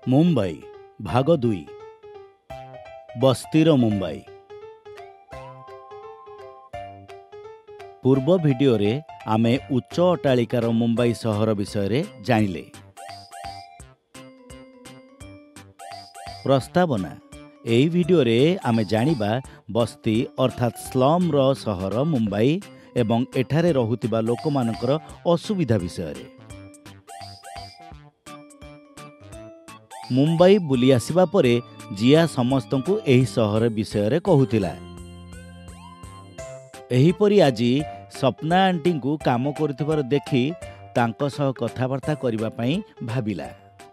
मुंबई भाग 2 बस्तीर मुंबई। पूर्व भिडियो रे आमे उच्च अट्टालिकार मुंबई सहर विषय जानिले। प्रस्तावना एही भिडियो रे आमे जानिबा बस्ती अर्थात स्लम रो सहर मुंबई एवं एठारे रहुतिबा लोकमानकर असुविधा विषय रे। मुंबई बुली आसिबा परे जिया समस्तंकु एही सहर विषय रे कहूतिला। एहीपरि आजी सपना आंटी को काम करुथिबार देखि तांको सह कथाबार्ता करिबा पई भाबिला।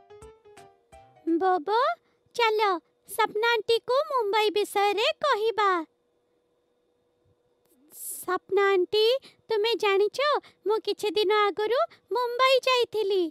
बोबो चलो सपना आंटी को मुंबई विषय रे कहिबा। सपना आंटी तुमे जानिछो मु किछि दिन आगरु मुंबई जाइथिली।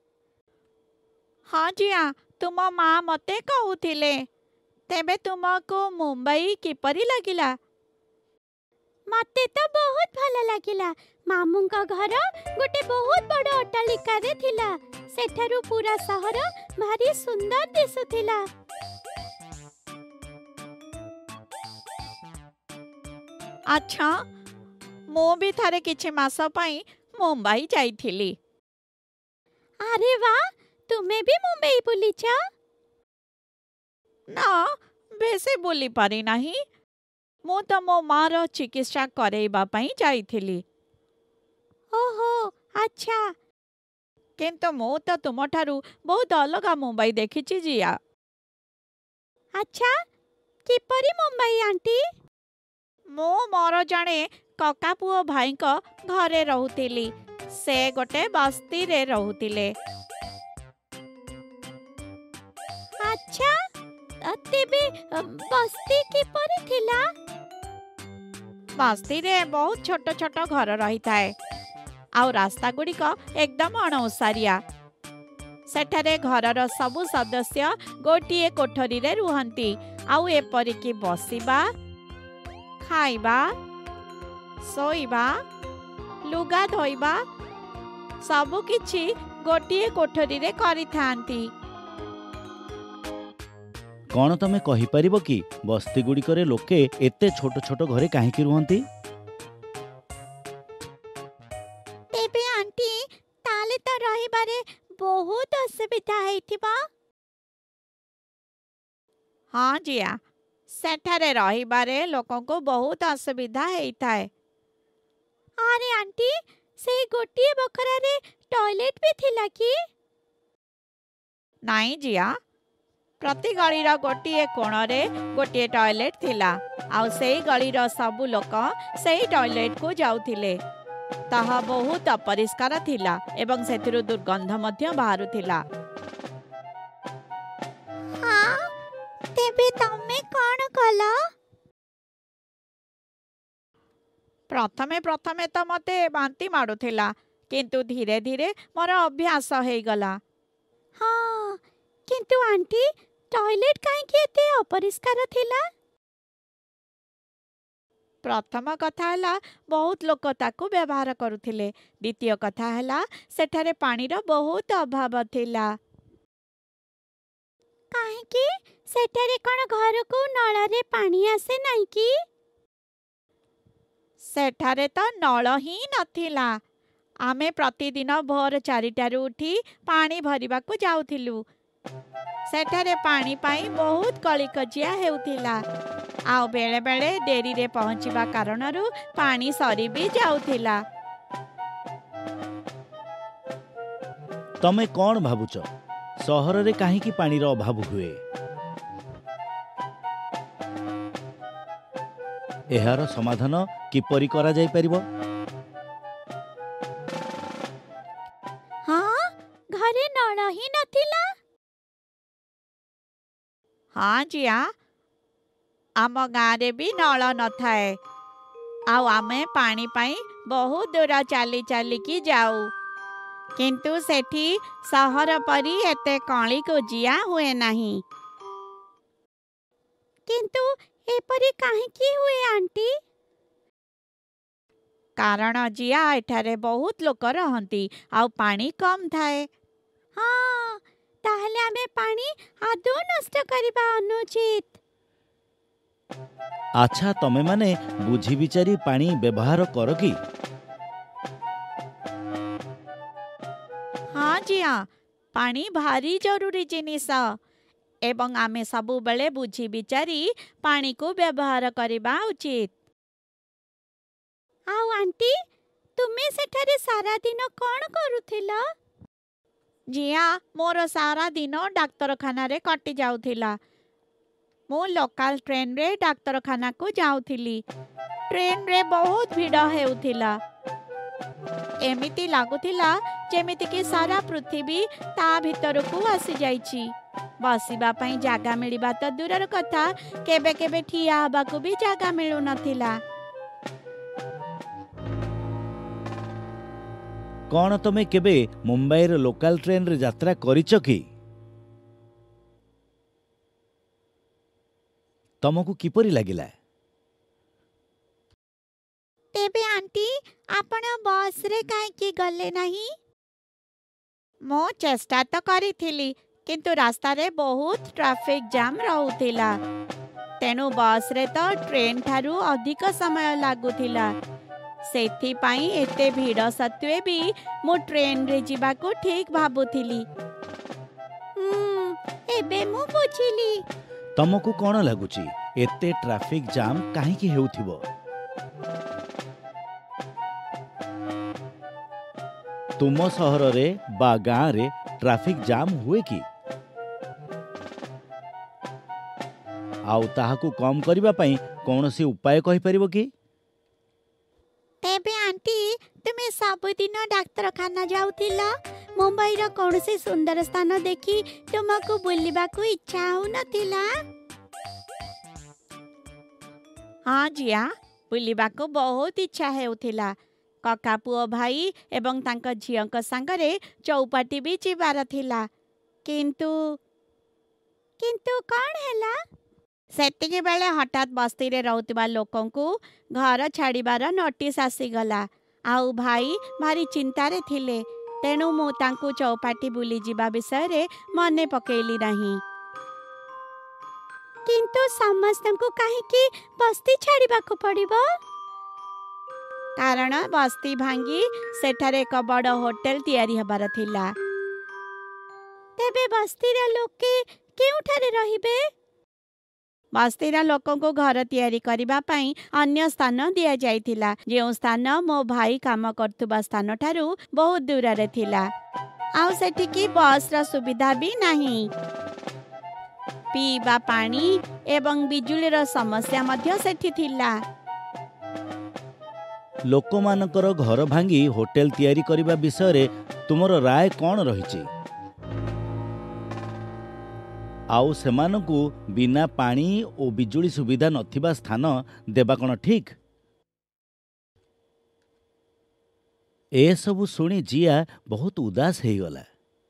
हाँ जिया तुम माँ मते कहूथिले। तेबे तुमको मुंबई किपरि लागिला? मते तो बहुत भल लागिला। मामुंका घर गोटे बहुत बड़ अट्टालिका रे थिला। सेठारु पूरा शहर भारी सुंदर दिसुथिला। अच्छा मु भी थारे किछि मास पई मुंबई जाइथिली। अरे वाह तुमे भी मुंबई बुलीछ? ना बेसे बुली पारि नाही। मु तो मो माँ रो चिकित्सा करेइबा पई जाइथिली। ओहो अच्छा। किंतु मु तो तुमठारु बहुत अलगा मुंबई देखिछि जिया। अच्छा किपरि मुंबई आंटी? मु मोर जणे कका पुओ भाई को घरे रहुतिली। से गोटे बस्ती रे रहुतिले। अच्छा तेबे बस्ती किपरि थिला? बस्ती रे बहुत छोट छोट घर रही थाए। आउ रास्ता गुड़ी को एकदम अणओसारिया। सेठारे घरर सबु सदस्य गोटिए कोठरी रे रुहंती। आउ एपरि कि बसिबा, खाइबा, सोइबा, लुगा धोइबा सबु किछि गोटिए कोठरी रे करिथांती। कौन तमे कहि परिबो कि बस्ती गुड़िकरे लोके एते छोट छोट घरे काहेकि रुहंती? तेबे आंटी ताले तो रहिबारे बहुत असुविधा हेतिबा। हाँ जिया सेठारे रहिबारे लोकों को बहुत असुविधा हेइथाए। अरे आंटी से गोटिए बखरा रे टॉयलेट भी थिला कि? नाई जिया प्रति गलीर गोटिए कोणरे गोटिए टॉयलेट थिला। आउ सेई गलीर सबु लोक सेई टॉयलेट को जाउथिले। ताहा बहुत अपरिष्कार थिला एवं सेथिरु दुर्गंध मध्य बाहारुथिला। हाँ तेबे तमे कोन कला? प्रथमे प्रथमे तो मते बांती माडुथिला किंतु धीरे धीरे मोर अभ्यास हेइगला। हाँ किंतु आंटी टॉयलेट काहे कि एते अपरिष्कार थिला? प्रथम कथा हला बहुत लोक ताकू व्यवहार करुथिले। द्वितीय कथा हला सेठारे पानीर बहुत अभाव थिला। काहे कि सेठारे कोन घर को नळ रे पानी आसे नाही कि? सेठारे तो नळ ही नथिला। आमे प्रतिदिन भोर 4टारू उठी पानी भरिबा को जाउथिलु। सेठारे पानी पाई बहुत कलिकजिया हेउथिला। आउ बेले बेले डेरी रे पहुंचीबा कारणरू पानी सरी भी जाउथिला। तमे कौन भाबुच सहर रे काहेकि पानीर अभाव हुए? एहार समाधान किपरि करा जाय परिबो? हाँ घरे नळ ही नथिला। हाँ जिया आम गाँव भी नल न थाए। आउ आमे पानी पाई बहुत दूर चाली चाली की जाऊ। किंतु सेठी सहर परी एते कली को जिया हुए नहीं। किंतु एपरि काहे कि हुए आंटी? कारण जिया एठारे बहुत लोक रहंती आउ पानी कम थाए। हाँ ताहले आमे पानी आदौ नष्ट करिबा अनुचित। आच्छा तमे माने बुझी विचारी पानी व्यवहार कर कि? हाँ जी हाँ, पानी भारी जरूरी जिनिस एवं आमे सबु बेले बुझी विचारी पानी को व्यवहार करिबा उचित। आउ आंटी तुमे सेठारे सारा दिन कौन करुथिला? जिया मोर सारा दिन डाक्तरखाना रे कटि जाउथिला। मो लोकल ट्रेन रे डाक्तरखाना को जाउथिली। ट्रेन रे बहुत भीड़ हेउथिला। एमिति लागुथिला जेमिति कि सारा पृथ्वी ता भीतर को आसी जाइछि। बसिबा पई जागा मिलिबा त दूरर कथा, केबे केबे ठिया हबा को भी जागा मिलु नथिला। कौन तमे केबे मुंबई रे लोकल ट्रेन रे यात्रा करिछ कि? तमको किपरि लागिला? तेबे आंटी आपण बस रे काहे कि गले नहीं? मो चेष्टा तो करिथिली किंतु रास्ता रे बहुत ट्रैफिक जाम रहुथिला। तेनु बस रे तो ट्रेन थारु अधिक समय लागुथिला। सेथि पाई एते भीड़ सत्वे भी मो ट्रेन रे जिबा को ठीक भाबुथिली। एबे मु बुझिली। तमको कौन लगुची एते ट्रैफिक जाम काहे कि हेउथिबो? तुम सहर रे बा गाँ रे ट्रैफिक जाम हुए कि? आउ ताहाकू कम करिबा पई कौनसी उपाय कहि परिबो कि? तेबे आंटी तुमे सबुदिन डाक्तरखाना जाउथिला? मुंबई रो कौनसी सुंदर स्थान देखी तुमको बुलिबा को इच्छा हो नथिला? हाँ जिया, बुलिबा को बहुत इच्छा हेउथिला। कका पुओ भाई एवं तांक झियंक संगरे चौपाटी भी जिबार थिला। किंतु कौन हैला? सेतिके बेले हठात बस्ती रे रहउतिबा लोकन को घर छाड़ीबार नोटिस आसीगला। आउ भाई भारी चिंता रे थिले। तेणु मु तांकु चौपाटी बुली जिबा विषय रे मने पकेइली नहीं। किंतु समस्त को काहे कि बस्ती छाड़ीबा को पड़िबो? कारण बस्ती भांगी सेठारे एक बड़ होटल तैयारी हबार थिला। तेबे बस्ती रे लोके केउठारे रहिबे? बस्तीर लोकों को घर तैयारी करिबा पई अन्य स्थान दिया जाइथिला। जेउ स्थान मो भाई काम करथुबा स्थान ठारू बहुत दूर रे थिला। आउ सेठी की बस रा सुविधा भी नहीं। पीबा पानी एवं बिजुली रा समस्या मध्य सेठी थिला। लोकमानकर घर भांगी होटेल तैयारी करिबा विषय रे तुमर राय कौन रहिछि? आउ सेमानकु बिना पानी और बिजुली सुविधा नथिबा स्थान देबा कोन ठीक? ए सबु सुनी जिया बहुत उदास हो गला।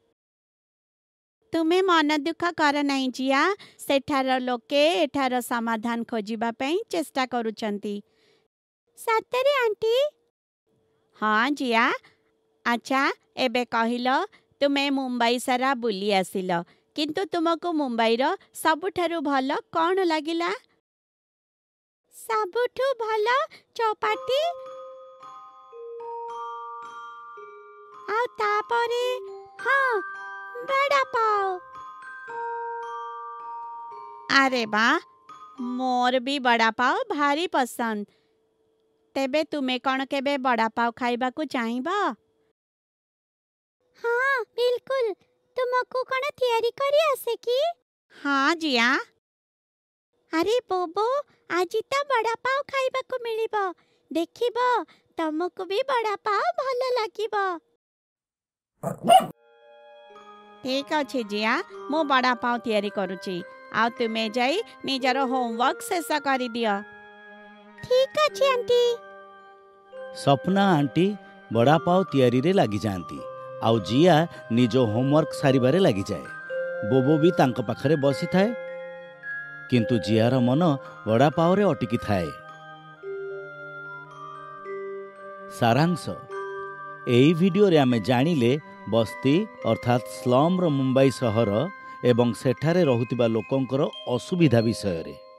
तुमे मन दुख कर नहीं जिया। सेठार लोके एठार समाधान खोजिबा पई चेष्टा करूचंती। सतरे आंटी? हाँ जिया। अच्छा एबे कहिलो तुमे मुंबई सारा बुली आसिलो, किंतु तुमको मुंबई रो सबुठारु भल कौन लागिला? सबुठु भल चौपाटी आउ तापरे हाँ बड़ा पाव। अरे बा मोर भी बड़ा पाव भारी पसंद। तेबे तुमे कौन केबे बड़ा पाव खाइबा को चाहिबा? हाँ बिल्कुल। तुमको कौन तैयारी करी आसे की? हाँ जिया। अरे बोबो आज ता बड़ा पाव खाइबा को मिलिबो। देखिबो तुमको भी बड़ा पाव भल लागिबो। ठीक अच्छे जिया, मो बड़ा पाव तैयारी करूची। आ तुमे जाई निजर होमवर्क शेष करी दियो। ठीक अच्छे आंटी। सपना आंटी बड़ा पाव तैयारी रे लागी जाती। आउ जिया निजो होमवर्क सारिबारे लागी जाए। बोबो भी तांक पाखरे बसी थाए, किंतु जियार मन बड़ा पाव रे अटकी थाए। सारांश एई वीडियो रे आमे जानिले बस्ती अर्थात स्लम्र मुंबई सहर एवं सेठारे रहुतिबा लोकंकर असुविधा विषय रे।